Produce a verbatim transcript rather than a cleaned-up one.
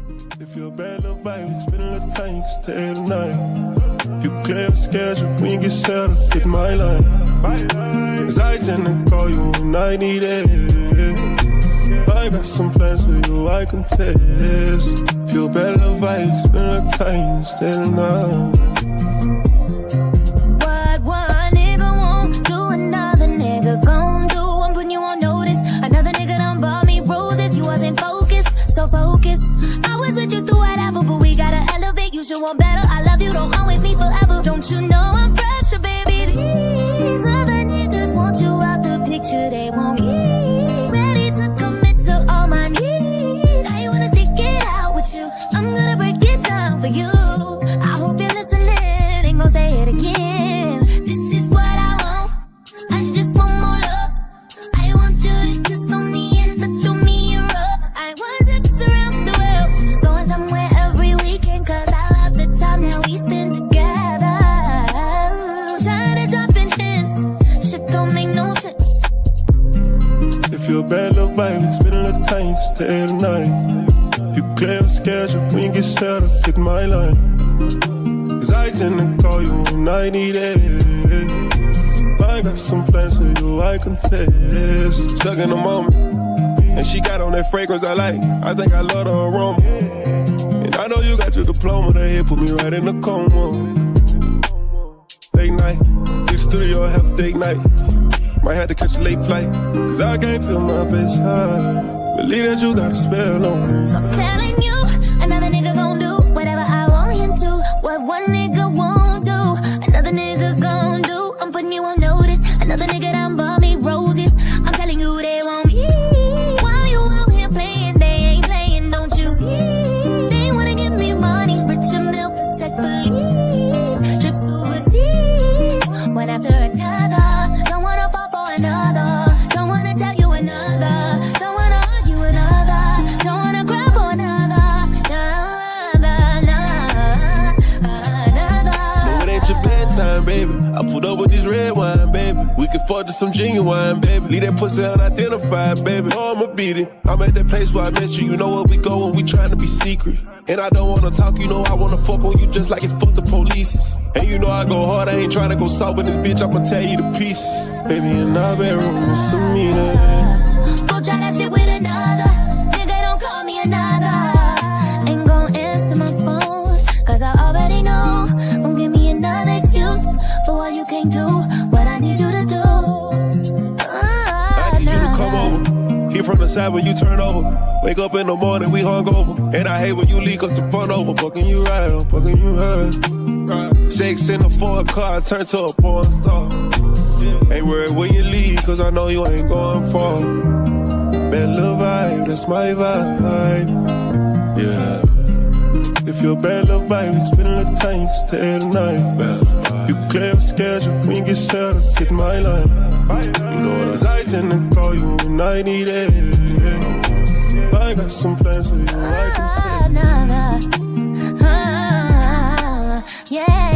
If you're a bad little vibe, we spend a little time, you can stay tonight. You clear the schedule, we can get settled, hit my line. Cause I tend to call you when I need it. I got some plans for you, I confess. If you're a bad little vibe, we spend a little time, you can stay tonight. What one nigga won't do, another nigga gon' do. I'm putting you on notice. Another nigga done bought me roses. You wasn't focused, so focused. I was with you through whatever, but we gotta elevate. You should want better. I love you, don't always me forever. Don't you know I'm pressure, baby? These other niggas want you out the picture. They want me ready to commit to all my needs. I wanna take it out with you. I'm gonna break it down for you. I hope you're listening. Ain't gon' say it again. This is what I want. I just want more love. I want you to kiss on me and touch on me and rub. I want trips around the world, going somewhere every weekend. Cause I love the time that we spend together. Tired of dropping hints, shit don't make no sense. If you're a bad little vibe, we spend a little time, you can stay tonight. You clear the schedule, we can get settled, hit my line. Cause I tend to call you when I need it. I got some plans for you, I confess. Stuck in the moment, and she got on that fragrance I like. I think I love the aroma. And I know you got your diploma, that hit put me right in the coma. Late night, big studio, have a date night. Might have to catch a late flight, cause I can't feel my best side. Believe that you got a spell on me. So I'm telling you, another nigga gon' do whatever I want him to. What one nigga won't do, another nigga gon' do. I'm putting you on notice. Another nigga done bought me roses. I'm telling you they want me. While you out here playing, they ain't playing, don't you see? They wanna give me money, richer milk, protect believe. Trips overseas, one after another. Don't wanna fall for another. Don't wanna tell you another. Don't wanna argue another. Don't wanna cry for another. No, it ain't your bedtime, baby. I pulled up with this red wine, baby. We can fuck to some genuine, baby. Leave that pussy unidentified, baby. Oh, I'ma beat it. I'm at that place where I met you. You know where we go when we trying to be secret. And I don't wanna talk, you know I wanna fuck on you just like it's fuck the police. And you know I go hard, I ain't trying to go soft with this bitch. I'ma tear you to pieces. Baby, in our bedroom, it's a meeting. Go try that shit with another. Nigga, don't call me another. Ain't gon' answer my phone, cause I already know. Don't give me another excuse for what you can't do, what I need you to do. uh, I need nah. you to come over. Here from the side when you turn over. Wake up in the morning, we hungover. And I hate when you leak up the front over. Fucking you right, I'm fucking you right. right. Sex in a foreign car, turn to a porn star. Yeah. Ain't worried when you leave, cause I know you ain't going far. Bad little vibe, that's my vibe. Yeah. If you're a bad little vibe, we spend a little time, you can stay tonight. You clear the schedule, we can get settled, hit my line. You know what I tend to call you when I need it. I got some plans for you, I can another. Uh, yeah.